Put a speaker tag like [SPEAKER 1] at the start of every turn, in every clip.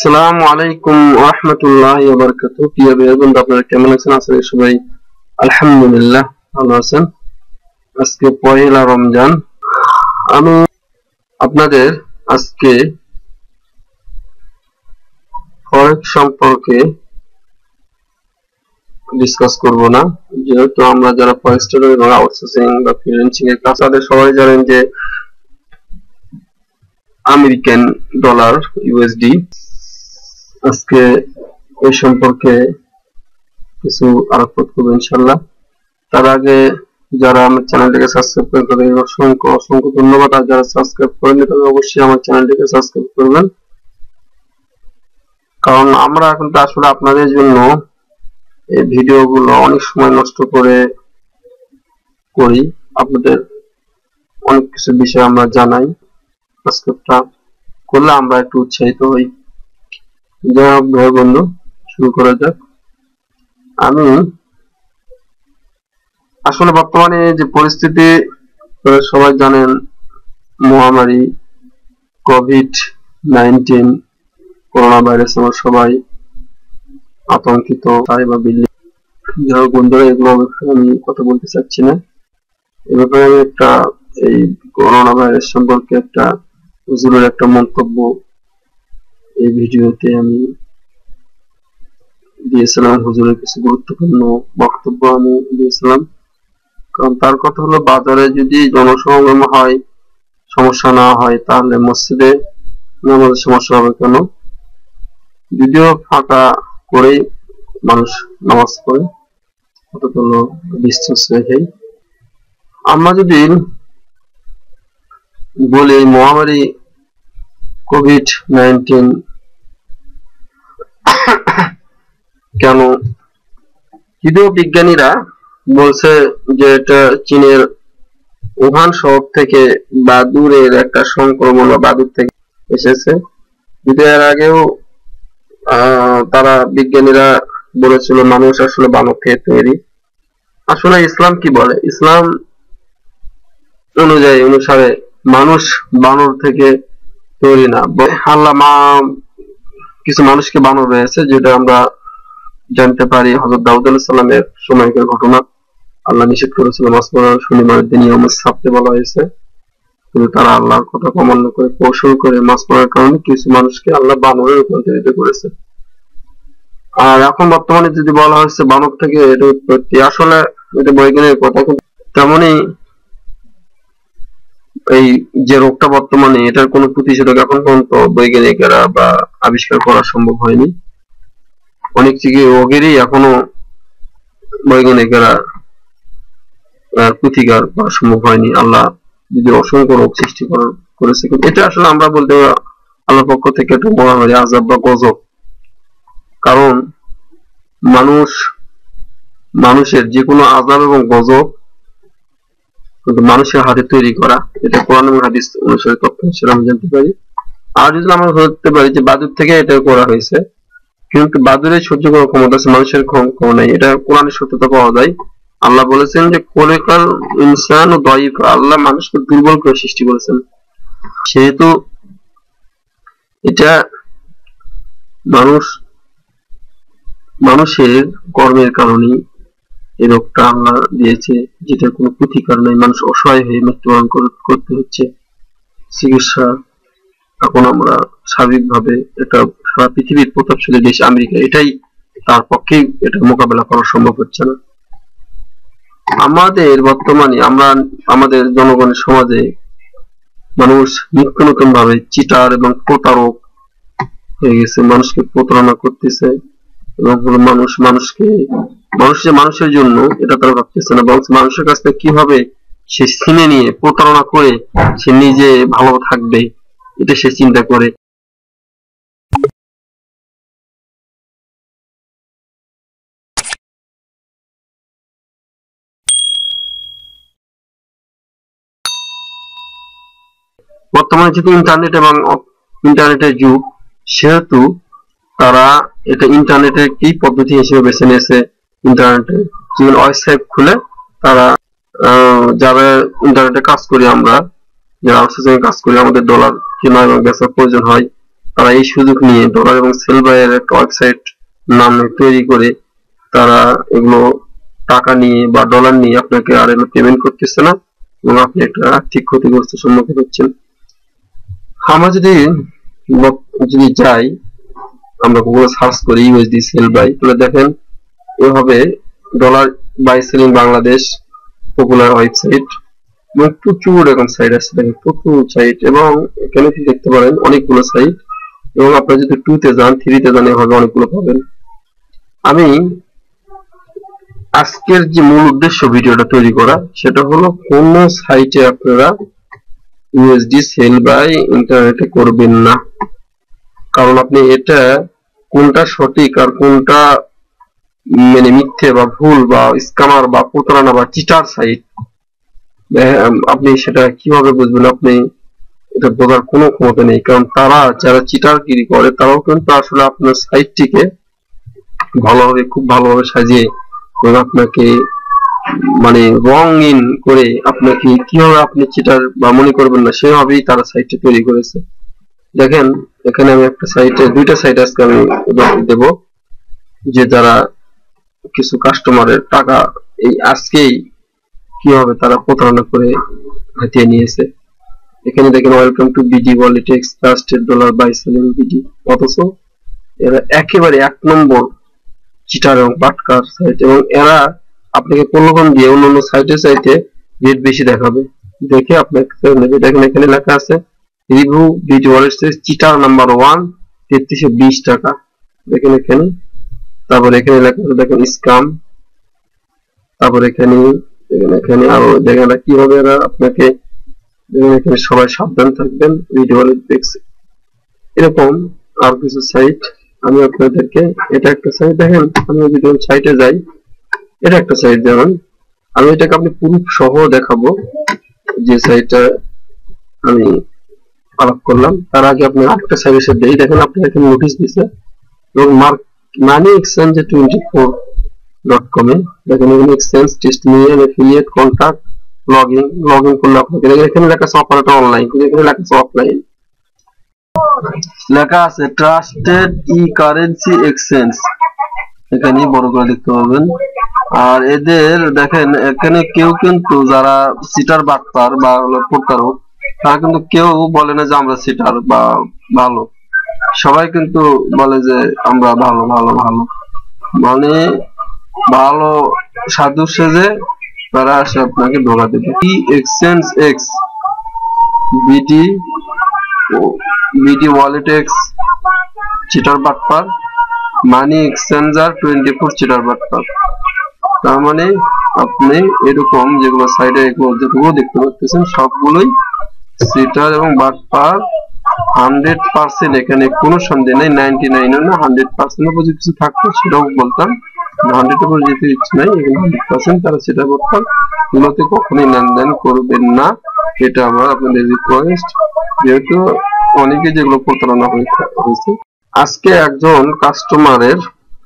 [SPEAKER 1] আসসালামু আলাইকুম ওয়া রাহমাতুল্লাহি ওয়া বারাকাতুহু। প্রিয় বন্ধু, আপনারা কেমন আছেন? আশা সবাই আলহামদুলিল্লাহ ভালো আছেন। আজকে পয়লা রমজান। আমি আপনাদের আজকে ফরেক্স সম্পর্কে ডিসকাস করব না, যেহেতু আমরা যারা ফরেক্স ট্রেডার এবং আউটসোর্সিং বা ফ্রিল্যান্সিং এর কাজ তাদের সবাই জানেন যে আমেরিকান ডলার ইউএসডি। আজকে এই সম্পর্কে কিছু আলোচনা করব ইনশাআল্লাহ। তার আগে যারা আমার চ্যানেলটিকে সাবস্ক্রাইব করে তাদের অসংখ্য অসংখ্য ধন্যবাদ। আর যারা সাবস্ক্রাইব করেননি তারা অবশ্যই আমার চ্যানেলটিকে সাবস্ক্রাইব করবেন, কারণ আমরা কিন্তু আসলে আপনাদের জন্য এই ভিডিওগুলো অনেক সময় নষ্ট করে করি। আপনাদের অনেক কিছু বিষয় আমরা জানাই, সাবস্ক্রাইবটা করলে আমরা একটু উৎসাহিত হই। যাই হোক ভাই বন্ধু, শুরু করা যাক। আমি আসলে বর্তমানে যে পরিস্থিতি সবাই জানেন, মহামারী কোভিড-19 করোনা ভাইরাস, আমরা সবাই আতঙ্কিত। বা বিল্ডিং যাই হোক বন্ধুরা, এগুলো আমি কথা বলতে চাচ্ছি না। এ ব্যাপারে আমি এই করোনা ভাইরাস সম্পর্কে হুজুরের একটা মন্তব্য এই ভিডিওতে আমি দিয়েছিলাম। হুজুরের কিছু গুরুত্বপূর্ণ বক্তব্য আমি দিয়েছিলাম। কারণ তার কথা হলো, বাজারে যদি জনসমাগম হয়, সমস্যা না হয়, তাহলে মসজিদে নামাজের সমস্যা হবে কেন? যদিও ফাঁকা করেই মানুষ নামাজ পড়ে, অত হলো ডিসটেন্স রেখেই। আমরা যদি বলি মহামারী কোভিড-19 কেন, যদিও বিজ্ঞানীরা বলছে যে এটা চীনের উহান শহর থেকে বা দূরের একটা সংক্রমণ বা বাদুড় থেকে এসেছে। যদিও এর আগেও তারা বিজ্ঞানীরা বলেছিল মানুষ আসলে বানর থেকে তৈরি। আসলে ইসলাম কি বলে? ইসলাম অনুসারে মানুষ বানর থেকে তৈরি না। আল্লাহ কিছু মানুষকে বানর রয়েছে, যেটা আমরা জানতে পারি হযরত দাউদ আলাইহিস সালামের সময়কার ঘটনা। আল্লাহ নিষেধ করেছিল মাছ মারার, শনিবারের দিন ইয়াউমুস সাবতে বলা হয়েছে, কিন্তু তারা আল্লাহর কথা অমান্য করে কৌশল করে মাছ মারার কারণে কিছু মানুষকে আল্লাহ বানরে রূপান্তরিত করেছে। আর এখন বর্তমানে যদি বলা হয়েছে বানর থেকে এটা উৎপত্তি, আসলে এটা বৈজ্ঞানিক কথা, তেমনই এই যে রোগটা বর্তমানে, এটার কোনো প্রতিষেধক এখন পর্যন্ত বৈজ্ঞানিকেরা বা আবিষ্কার করা সম্ভব হয়নি। অনেক রোগেরই এখনো বৈজ্ঞানিকেরা প্রতিকার করা সম্ভব হয়নি। আল্লাহ যদি অসংখ্য রোগ সৃষ্টি করেছে, কিন্তু এটা আসলে আমরা বলতে আল্লাহর পক্ষ থেকে একটা মহামারী, আযাব বা গজব। কারণ মানুষের যে কোনো আযাব এবং গজব কিন্তু মানুষের হাতে তৈরি করা, এটা কোরআন এবং হাদিস অনুসারে তথ্য হিসেবে আমরা জানতে পারি। আর যদি আমরা ধরতে পারি যে বাদুড় থেকে এটা করা হয়েছে, কিন্তু বাদুড়ের সহ্য করার ক্ষমতা আছে, মানুষের ক্ষমতা নাই, এটা কোরআনের সত্যতা পাওয়া যায়। আল্লাহ বলেছেন যে খলিকাল ইনসানু দাঈফা, আল্লাহ মানুষকে দুর্বল করে সৃষ্টি করেছেন। সেহেতু এটা মানুষের কর্মের কারণে এই রোগটা আল্লাহ দিয়েছে, যেটার কোনো প্রতিকার নাই। মানুষ অসহায় হয়ে মৃত্যুবরণ করতে হচ্ছে। চিকিৎসা এখন আমরা স্বাভাবিকভাবে, এটা সারা পৃথিবীর প্রতাপশালী দেশ আমেরিকা, এটাই তার পক্ষেই এটা মোকাবেলা করা সম্ভব হচ্ছে না। আমাদের বর্তমানে আমাদের জনগণের সমাজে মানুষ নিত্য নতুন ভাবে চিটার এবং প্রতারক হয়ে গেছে, মানুষকে প্রতারণা করতেছে এবং মানুষের জন্য এটা তারা ভাবতেছে না, বরং মানুষের কাছ থেকে কিভাবে সে ছিনে নিয়ে প্রতারণা করে সে নিজে ভালো থাকবে, এটা সে চিন্তা করে। বর্তমানে যেহেতু ইন্টারনেটের যুগ, সেহেতু তারা এটা ইন্টারনেটের কি পদ্ধতি হিসেবে বেছে নিয়েছে। ইন্টারনেটে যেমন ওয়েবসাইট খুলে তারা যারা ইন্টারনেটে কাজ করি, আমরা যারা আউটসোর্সিং কাজ করি, আমাদের ডলার কেনা এবং বেচার প্রয়োজন হয়, তারা এই সুযোগ নিয়ে ডলার এবং সেল বাইয়ের একটা ওয়েবসাইট নামে তৈরি করে তারা এগুলো টাকা নিয়ে বা ডলার নিয়ে আপনাকে আর এগুলো পেমেন্ট করতেছে না এবং আপনি একটা আর্থিক ক্ষতিগ্রস্তের সম্মুখীন হচ্ছেন। আমরা যদি যাই, আমরা গুগলে সার্চ করি ইউএসডি সেল বাই, তাহলে দেখেন এভাবে dollar buy selling Bangladesh popular website এবং প্রচুর এরকম সাইট আছে, দেখেন প্রচুর সাইট, এবং এখানে দেখতে পারেন অনেকগুলো সাইট, এবং আপনারা যদি 2 তে যান 3 তে যান এভাবে অনেকগুলো পাবেন। আমি আজকের যে মূল উদ্দেশ্য ভিডিওটা তৈরি করা সেটা হলো কোন সাইটে আপনারা ইউএসডি সেল বাই ইন্টারনেটে করবেন না, কারণ আপনি এটা কোনটা সঠিক আর কোনটা মানে মিথ্যে বা ভুল বা স্ক্যামার বা প্রতারণা বা চিটার সাইট আপনি সেটা কিভাবে বুঝবেন? আপনি এটা বোঝার কোনো ক্ষমতা নেই, কারণ তারা যারা চিটারগিরি করে তারাও কিন্তু আসলে আপনার সাইটটিকে খুব ভালোভাবে সাজিয়ে আপনাকে মানে রং ইন করে আপনাকে কিভাবে আপনি চিটার বা মনে করবেন না সেভাবেই তারা সাইটটি তৈরি করেছে। দেখেন এখানে আমি একটা সাইটে 2টা সাইট আজকে আমি উদাহরণ দেব যে যারা কিছু কাস্টমারের টাকা এই আজকেই কিভাবে তারা প্রতারণা করে হাতিয়ে নিয়েছে। এখানে দেখেন welcome to BD Walletex trusted dollar buy selling BD, অথচ এরা একেবারে 1 নম্বর চিটার এবং বাটকার সাইট, এবং এরা আপনাকে প্রলোভন দিয়ে অন্যান্য সাইটের চাইতে রেট বেশি দেখাবে, দেখে আপনাকে নেবে। দেখেন এখানে লেখা আছে review BD Walletex cheater number 1 3320 টাকা, দেখেন এখানে। তারপর এখানে লেখা আছে দেখেন স্ক্যাম, তারপর এখানে আরো দেখেন কিভাবে এরা আপনাকে, এখানে সবাই সাবধান থাকবেন ভিডিও ওয়ালেটেক্স। এরকম আর কিছু সাইট আমি আপনাদেরকে, এটা একটা সাইট দেখেন, আমি যদি সাইটে যাই, এটা একটা সাইট, যেমন আমি এটাকে আপনি প্রুফ সহ দেখাবো যে সাইটটা আমি আলাপ করলাম। তার আগে আপনি আরেকটা সাইট এসে দেই, দেখেন আপনি এখানে নোটিশ দিছে এবং মানি এক্সচেঞ্জ 24.com এ দেখেন এখানে এক্সচেঞ্জ টেস্ট নিয়ে এফিলিয়েট কন্ট্যাক্ট লগ ইন করলে আপনাকে এখানে লেখা আছে অপারেটর অনলাইন, এখানে লেখা আছে অফলাইন, লেখা আছে ট্রাস্টেড ই কারেন্সি এক্সচেঞ্জ, এখানে বড় করে দেখতে পাবেন। আর এদের দেখেন এখানে কেউ কিন্তু যারা সিটার বাটপার বা প্রতারক তারা কিন্তু কেউ বলে না যে আমরা সিটার বা ভালো, সবাই কিন্তু বলে যে আমরা ভালো ভালো ভালো, মানে ভালো সাধু সেজে তারা আসে আপনাকে ধোকা দেবে। E exchange X BD Walletex cheater বাটপার, মানি এক্সচেঞ্জার 24 চিটার বাটপার। তার মানে আপনি এরকম যেগুলো সাইডে যেগুলো দেখতে পাচ্ছেন সবগুলোই চিটার এবং বাটপার 100%, এখানে কোনো সন্দেহ নেই। 99 না 100% উপর কিছু থাকতো সেটাও বলতাম, 100 উপর যেতে ইচ্ছে নাই, এখানে 100% তারা চিটার বাটপার গুলোতে কখনোই লেনদেন করবেন না, এটা আমার আপনাদের রিকোয়েস্ট, যেহেতু অনেকে যেগুলো প্রতারণা হয়েছে। আজকে একজন কাস্টমারের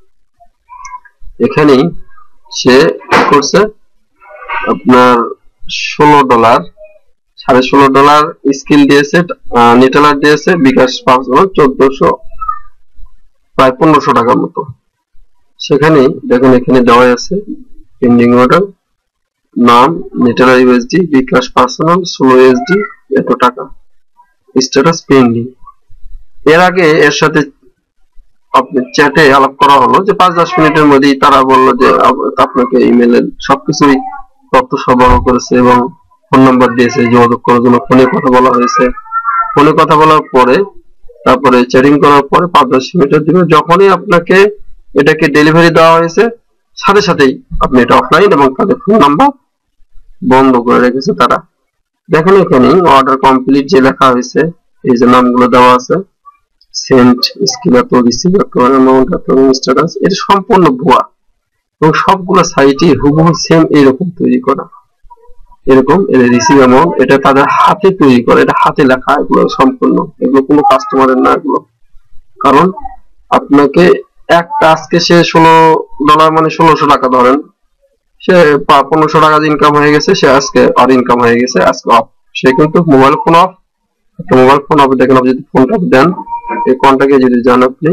[SPEAKER 1] এখানেই সে করছে আপনার $16 $16.5 স্কিল দিয়েছে, নেটালার দিয়েছে, বিকাশ 1400 প্রায় 1500 টাকার মতো। সেখানে দেখেন এখানে দেওয়া আছে পেন্ডিং অর্ডার, নাম Neteller USD, bKash personal 16 USD এত টাকা, স্ট্যাটাস পেন্ডিং। এর আগে এর সাথে আপনি চ্যাটে আলাপ করা হলো যে 5-10 মিনিটের মধ্যেই তারা বললো যে আপনাকে ইমেলের সবকিছুই তথ্য সরবরাহ করেছে এবং ফোন নাম্বার দিয়েছে, যোগাযোগ করার জন্য ফোনে কথা বলা হয়েছে। ফোনে কথা বলার পরে তারপরে চ্যাটিং করার পরে 5-10 মিনিটের দিকে যখনই আপনাকে এটাকে ডেলিভারি দেওয়া হয়েছে সাথে সাথেই আপনি এটা অফলাইন এবং তাদের ফোন নাম্বার বন্ধ করে রেখেছে তারা। দেখেন এখানে অর্ডার কমপ্লিট যে লেখা হয়েছে, এই যে নামগুলো দেওয়া আছে, সেন্ট স্কিল এত, রিসিভ এত, অ্যামাউন্ট এত, স্ট্যাটাস, এটা সম্পূর্ণ ভুয়া এবং সবগুলো সাইটই হুবহু সেম এরকম তৈরি করা, এরকম রিসিভ অ্যামাউন্ট এটা তাদের হাতে তৈরি করে, এটা হাতে লেখা, এগুলো সম্পূর্ণ, এগুলো কোনো কাস্টমারের না এগুলো। কারণ আপনাকে একটা আজকে সে $16 মানে 1600 টাকা ধরেন, সে 1500 টাকা ইনকাম হয়ে গেছে, সে আজকে আর ইনকাম হয়ে গেছে, আজকে অফ, সে কিন্তু মোবাইল ফোন অফ, একটা মোবাইল ফোন অফ। দেখেন আপনি যদি ফোনটা দেন এই কন্টাক্টে যদি যান, আপনি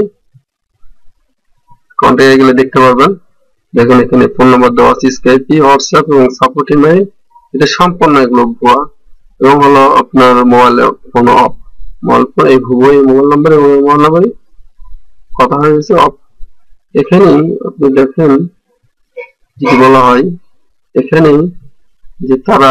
[SPEAKER 1] কন্টাক্টে গেলে দেখতে পারবেন, দেখুন এখানে ফোন নাম্বার দেওয়া আছে, স্কাইপি, হোয়াটসঅ্যাপ এবং সাপোর্ট ইমেইল। এটা সম্পূর্ণ এগুলো ভুয়া, এবং হলো আপনার মোবাইলে ফোন অফ, মোবাইল ফোন এই ভুয়ো মোবাইল নাম্বার এবং মোবাইল নাম্বারে কথা হয়ে গেছে অফ। এখানে আপনি দেখেন যদি বলা হয় এখানে যে তারা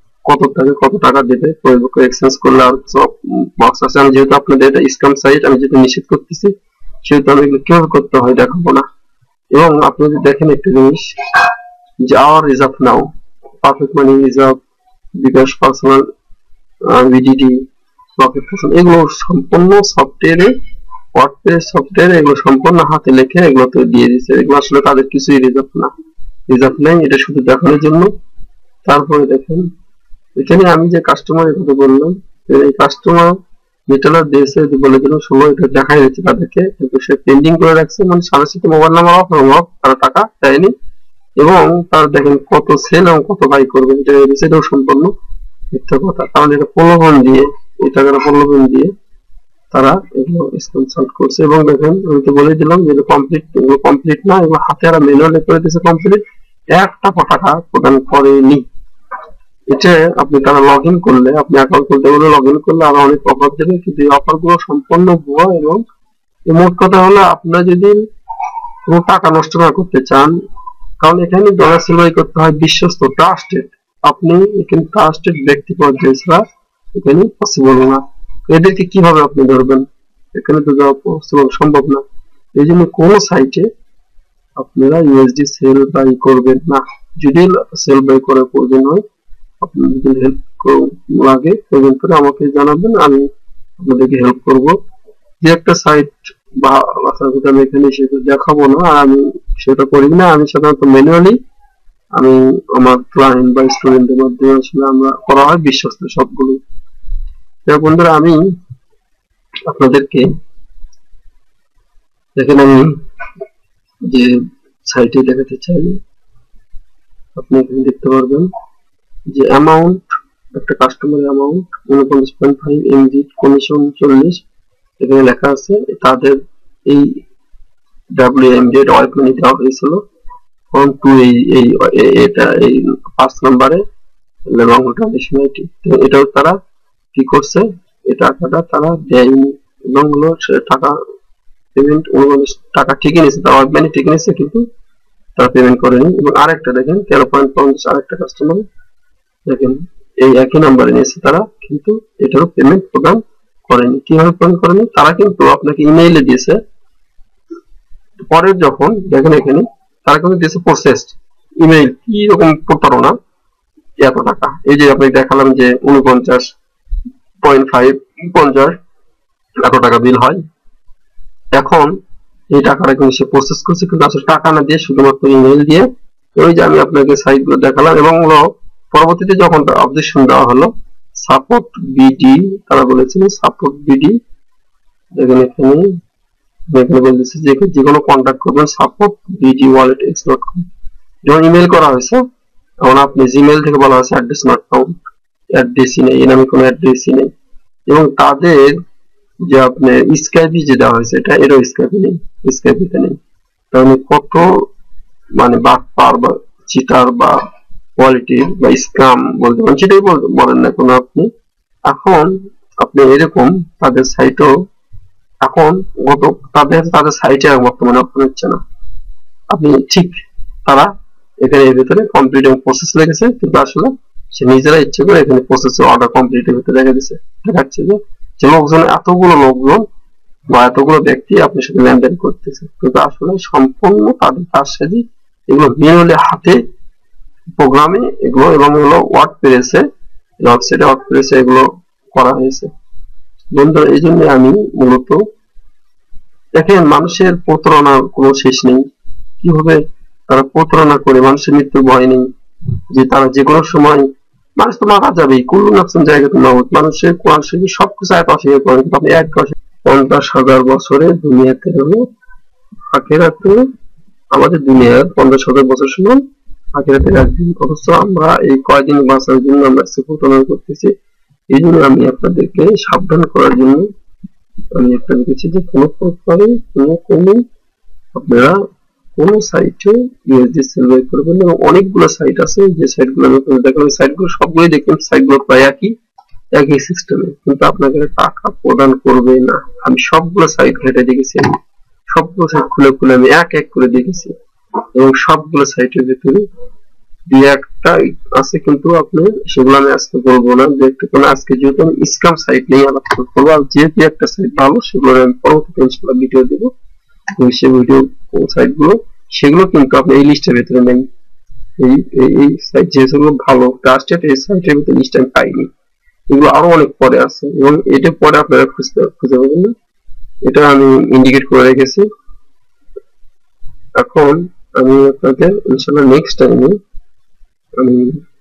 [SPEAKER 1] কত টাকা দেবে ফেসবুকে এক্সচেঞ্জ করলে, আর সব বক্স আছে। আমি যেহেতু আপনাদের এটা স্ক্যাম সাইট, আমি যেহেতু নিষেধ করতেছি, সেহেতু আমি এগুলো কিভাবে করতে হয় দেখাবো না। এবং আপনি যদি দেখেন একটা জিনিস যে our reserve now, perfect money reserve, bKash personal, ভিডিডি, রকেট পার্সোনাল, এগুলো সম্পূর্ণ সফটওয়্যারে, ওয়ার্ডপ্রেস সফটওয়্যারে এগুলো সম্পূর্ণ হাতে লেখে এগুলো তো দিয়ে দিচ্ছে। এগুলো আসলে তাদের কিছুই রিজার্ভ না, রিজার্ভ নেই, এটা শুধু দেখানোর জন্য। তারপরে দেখেন এখানে আমি যে কাস্টমারের কথা বললাম, এই কাস্টমার রিটেলার দিয়েছে বলে দিল 16, এটা দেখাই যাচ্ছে তাদেরকে, কিন্তু সে পেন্ডিং করে রাখছে, মানে সাথে সাথে মোবাইল নাম্বার অফ এবং অফ, তারা টাকা দেয়নি। এবং তার দেখেন কত সেল এবং কত বাই করবে, এটাও সম্পূর্ণ মিথ্যা কথা। কারণ এটা প্রলোভন দিয়ে, এই টাকাটা প্রলোভন দিয়ে তারা এগুলো স্পন্সর করছে। এবং দেখেন আমি তো বলে দিলাম যে এগুলো কমপ্লিট না, এগুলো হাতে আর ম্যানুয়ালি করে দিয়েছে কমপ্লিট, একটা টাকা প্রদান করেনি। এটা আপনি তারা লগ ইন করলে, আপনি অ্যাকাউন্ট খুলতে গেলে লগ ইন করলে আরো অনেক অফার দেবে, কিন্তু এই অফার গুলো সম্পূর্ণ ভুয়া। এবং মোট কথা হলো আপনারা যদি কোনো টাকা নষ্ট না করতে চান, কারণ এখানে ডলার সেল করতে হয় বিশ্বস্ত, ট্রাস্টেড, আপনি এখানে ট্রাস্টেড ব্যক্তি পর্যায়ে ছাড়া এখানে পসিবল না। এদেরকে কিভাবে আপনি ধরবেন, এখানে তো যাওয়া পসিবল সম্ভব না। এই জন্য কোন সাইটে আপনারা ইউএসডি সেল বাই করবেন না। যদি সেল বাই করার প্রয়োজন হয়, আপনাদের যদি হেল্প লাগে প্রয়োজন করে আমাকে জানাবেন, আমি আপনাদেরকে হেল্প করব। যে একটা সাইট বা আমি এখানে সেটা দেখাবো না, আর আমি সেটা করি না। আমি সাধারণত ম্যানুয়ালি আমি আমার ক্লায়েন্ট বা স্টুডেন্টের মাধ্যমে আসলে আমরা করা হয় বিশ্বস্ত সবগুলো। বন্ধুরা আমি আপনাদেরকে দেখেন আমি যে সাইটে দেখাতে চাই, আপনি এখানে দেখতে পারবেন যে অ্যামাউন্ট, একটা কাস্টমার অ্যামাউন্ট 49.5 এমজি, কমিশন 40, এখানে লেখা আছে। তাদের এই WMZ ওয়াইপ মানি দেওয়া হয়েছিল অন টু এটা এই 5 নম্বরে এবং এটাও তারা কি করছে, এই টাকাটা তারা দেয়নি এবং হলো সে টাকা পেমেন্ট 49 টাকা ঠিকই নিয়েছে, তারা ওয়াইপ মানি ঠিকই নিয়েছে, কিন্তু তারা পেমেন্ট করেনি। এবং আরেকটা দেখেন 13.50 আরেকটা কাস্টমার দেখেন এই একই নাম্বারে নিয়েছে তারা, কিন্তু এটারও পেমেন্ট প্রদান করেনি। কিভাবে প্রদান করেনি, তারা কিন্তু আপনাকে ইমেইলে দিয়েছে, পরে যখন দেখেন এখানে তারা কিন্তু দিয়েছে প্রসেসড ইমেইল, কি রকম প্রতারণা, এত টাকা। এই যে আপনাকে দেখালাম যে 49.50 এত টাকা বিল হয়। এখন এই টাকাটা কিন্তু সে প্রসেস করছে, কিন্তু আসলে টাকা না দিয়ে শুধুমাত্র ইমেইল দিয়ে। ওই যে আমি আপনাকে সাইটগুলো দেখালাম, এবং হলো পরবর্তীতে যখন অবজেকশন দেওয়া হলো সাপোর্ট বিডি, তারা বলেছিল সাপোর্ট বিডি, দেখেন এখানে বলতেছে যে যেকোনো কন্ট্যাক্ট করবেন সাপোর্ট বিডি ওয়ালেট x.com। যখন ইমেল করা হয়েছে তখন আপনি জিমেইল থেকে বলা হয়েছে অ্যাড্রেস নট ফাউন্ড, অ্যাড্রেসই নেই, এর নামে কোনো অ্যাড্রেসই নেই। এবং তাদের যে আপনার স্কাইপি যে দেওয়া হয়েছে, এটা এরও স্কাইপি নেই, স্কাইপিতে নেই। তাহলে কত মানে বাটপার বা চিটার বা কোয়ালিটির বা স্ক্যাম বলতে পারেন, সেটাই বলেন না কোনো আপনি। এখন আপনি এরকম তাদের সাইটও এখন তাদের সাইটে বর্তমানে ওপেন হচ্ছে না। আপনি ঠিক তারা এখানে এর ভিতরে কমপ্লিট এবং প্রসেস লেগেছে, কিন্তু আসলে সে নিজেরা ইচ্ছে করে এখানে প্রসেস অর্ডার কমপ্লিট এর ভিতরে দেখাচ্ছে যে লোকজন, এতগুলো লোকজন বা এতগুলো ব্যক্তি আপনার সাথে লেনদেন করতেছে, কিন্তু আসলে সম্পূর্ণ তাদের কারসাজি, এগুলো ম্যানুয়ালি হাতে প্রোগ্রামে এগুলো, এবং হলো ওয়ার্ডপ্রেসে ওয়েবসাইটে ওয়ার্ডপ্রেসে এগুলো করা হয়েছে। বন্ধুরা এই জন্য আমি মূলত দেখেন মানুষের প্রতারণার কোনো শেষ নেই, কিভাবে তারা প্রতারণা করে, মানুষের মৃত্যুর ভয় নেই, যে তারা যে কোনো সময়, মানুষ তো মারা যাবেই, কুল্লু নাফসিন জায়গাতে মাউত, মানুষের কোরআন শরীফে সবকিছু আয়াত অস্বীকার করেন, কিন্তু আপনি 50,000 বছরে দুনিয়াতে হলো আখিরাতে, আমাদের দুনিয়ার 50,000 বছর সমান আখিরাতের একদিন, অথচ আমরা এই কয়দিন বাঁচার জন্য আমরা প্রতারণা করতেছি। এই জন্য আমি আপনাদেরকে সাবধান করার জন্য আমি একটা লিখেছি যে কোনো প্রকারে কোনো আপনারা কোন সাইটে ইউএসডি সেল বাই করবেন এবং অনেকগুলো সাইট আছে যে সাইটগুলো আমি আপনাদের দেখালাম সাইটগুলো সবগুলোই দেখবেন সাইটগুলো প্রায় একই সিস্টেমে কিন্তু আপনাকে টাকা প্রদান করবে না। আমি সবগুলো সাইট ঘেটে দেখেছি, সবগুলো সাইট খুলে খুলে আমি এক এক করে দেখেছি এবং সবগুলো সাইটের ভিতরে দুই একটা আছে কিন্তু আপনি সেগুলো আমি আজকে বলবো না, দেখতে কোনো আজকে যেহেতু আমি স্ক্যাম সাইট নিয়ে আলোচনা করবো আর যে দুই একটা সাইট ভালো সেগুলো আমি পরবর্তীতে ইনশাআল্লাহ ভিডিও দেবো এবং সেই ভিডিও সাইট গুলো সেগুলো কিন্তু আপনি এই লিস্টের ভিতরে নেই। এই সাইট যেগুলো ভালো ট্রাস্টেড এই সাইটের ভিতরে লিস্ট আমি পাইনি, এগুলো আরো অনেক পরে আছে এবং এটা পরে আপনারা খুঁজে পাবেন না, এটা আমি ইন্ডিকেট করে রেখেছি। এখন আমি আপনাদের ইনশাআল্লাহ নেক্সট টাইমে আমি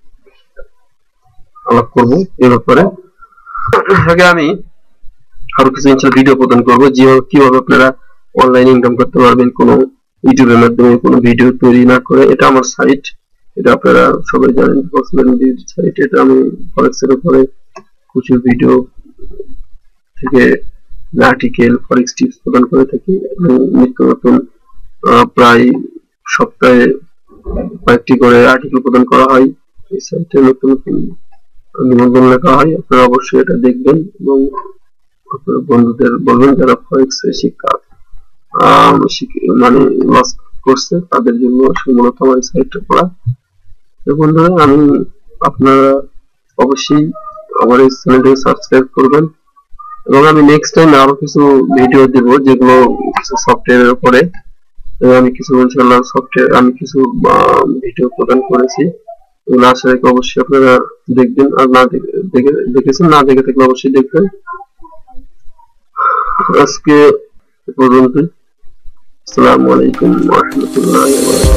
[SPEAKER 1] আলাপ করবো এর ব্যাপারে। আগে আমি আরো কিছু ইনশাআল্লাহ ভিডিও প্রদান করবো যে কিভাবে আপনারা অনলাইন ইনকাম করতে পারবেন কোনো ইউটিউবের মাধ্যমে কোনো ভিডিও তৈরি না করে। এটা আমার সাইট, এটা আপনারা সবাই জানেন সাইট, এটা আমি ফরেক্সের উপরে কিছু ভিডিও থেকে আর্টিকেল ফরেক্স টিপস প্রদান করে থাকি এবং নিত্য নতুন প্রায় সপ্তাহে কয়েকটি করে আর্টিকেল প্রদান করা হয়। এই সাইটে নতুন নতুন নিবন্ধন লেখা হয়, আপনারা অবশ্যই এটা দেখবেন এবং আপনার বন্ধুদের বলবেন যারা ফরেক্স শিক্ষা মানে লস করছে তাদের জন্য মূলত আমার সাইটটা করা। বন্ধুরা আমি আপনারা অবশ্যই আমার এই চ্যানেলটাকে সাবস্ক্রাইব করবেন এবং আমি নেক্সট টাইম আরো কিছু ভিডিও দেব যেগুলো কিছু সফটওয়্যারের উপরে, আমি কিছু ইনশাআল্লাহ সফটওয়্যার আমি কিছু ভিডিও প্রদান করেছি, এগুলো আশা রাখি অবশ্যই আপনারা দেখবেন আর না দেখেছেন না দেখে থাকলে অবশ্যই দেখবেন। আজকে পর্যন্ত আসসালামু আলাইকুম ওয়া রাহমাতুল্লাহি ওয়া বারাকাতুহু।